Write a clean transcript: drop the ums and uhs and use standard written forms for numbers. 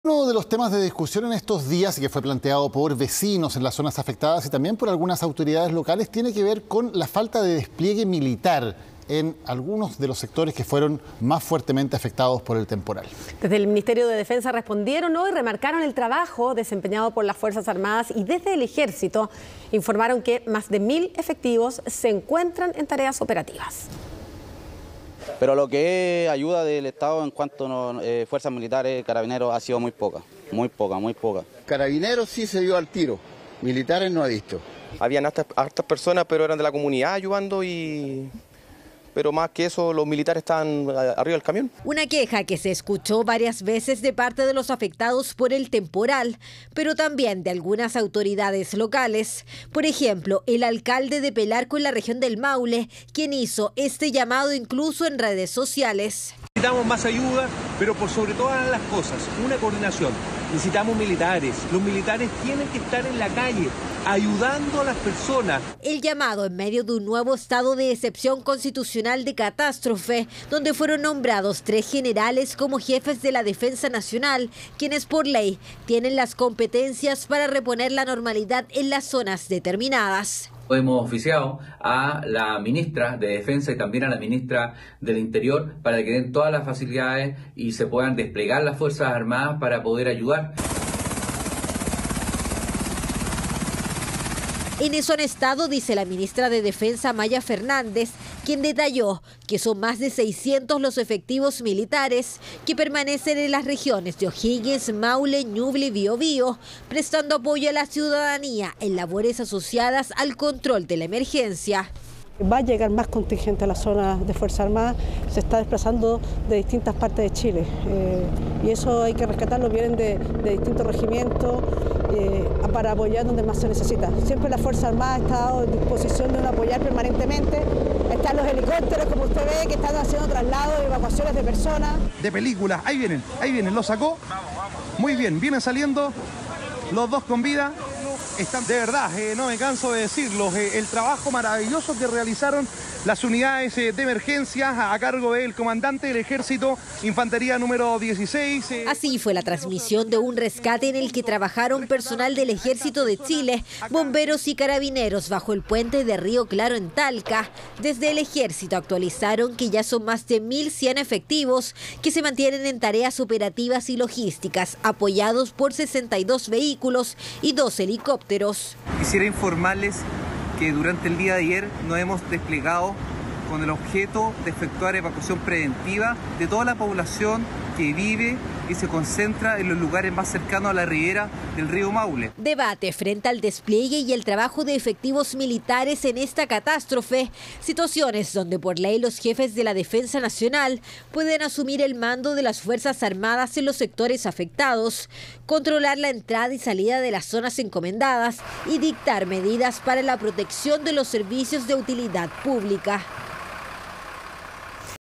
Uno de los temas de discusión en estos días y que fue planteado por vecinos en las zonas afectadas y también por algunas autoridades locales tiene que ver con la falta de despliegue militar en algunos de los sectores que fueron más fuertemente afectados por el temporal. Desde el Ministerio de Defensa respondieron hoy, remarcaron el trabajo desempeñado por las Fuerzas Armadas y desde el Ejército informaron que más de 1000 efectivos se encuentran en tareas operativas. Pero lo que es ayuda del Estado en cuanto a fuerzas militares, carabineros, ha sido muy poca. Carabineros sí se dio al tiro, militares no ha visto. Habían hartas personas, pero eran de la comunidad ayudando pero más que eso, los militares estaban arriba del camión. Una queja que se escuchó varias veces de parte de los afectados por el temporal, pero también de algunas autoridades locales. Por ejemplo, el alcalde de Pelarco en la región del Maule, quien hizo este llamado incluso en redes sociales. Necesitamos más ayuda, pero por sobre todas las cosas, una coordinación. Necesitamos militares. Los militares tienen que estar en la calle, ayudando a las personas. El llamado en medio de un nuevo estado de excepción constitucional de catástrofe, donde fueron nombrados 3 generales como jefes de la Defensa Nacional, quienes por ley tienen las competencias para reponer la normalidad en las zonas determinadas. Hemos oficiado a la ministra de Defensa y también a la ministra del Interior para que den todas las facilidades y se puedan desplegar las Fuerzas Armadas para poder ayudar. En eso han estado, dice la ministra de Defensa Maya Fernández, quien detalló que son más de 600 los efectivos militares que permanecen en las regiones de O'Higgins, Maule, Ñuble y Biobío, prestando apoyo a la ciudadanía en labores asociadas al control de la emergencia. Va a llegar más contingente a las zonas de Fuerza Armada, se está desplazando de distintas partes de Chile y eso hay que rescatarlo, vienen de distintos regimientos para apoyar donde más se necesita. Siempre la Fuerza Armada ha estado en disposición de apoyar permanentemente, están los helicópteros como usted ve que están haciendo traslados y evacuaciones de personas. De películas, ahí vienen, lo sacó, muy bien, vienen saliendo los 2 con vida. Están, de verdad, no me canso de decirlo, el trabajo maravilloso que realizaron las unidades de emergencia a cargo del comandante del Ejército, Infantería número 16. Así fue la transmisión de un rescate en el que trabajaron personal del Ejército de Chile, bomberos y carabineros bajo el puente de Río Claro en Talca. Desde el Ejército actualizaron que ya son más de 1100 efectivos que se mantienen en tareas operativas y logísticas, apoyados por 62 vehículos y 2 helicópteros. Quisiera informarles que durante el día de ayer nos hemos desplegado con el objeto de efectuar evacuación preventiva de toda la población que vive y se concentra en los lugares más cercanos a la ribera del río Maule. Debate frente al despliegue y el trabajo de efectivos militares en esta catástrofe, situaciones donde por ley los jefes de la Defensa Nacional pueden asumir el mando de las Fuerzas Armadas en los sectores afectados, controlar la entrada y salida de las zonas encomendadas y dictar medidas para la protección de los servicios de utilidad pública.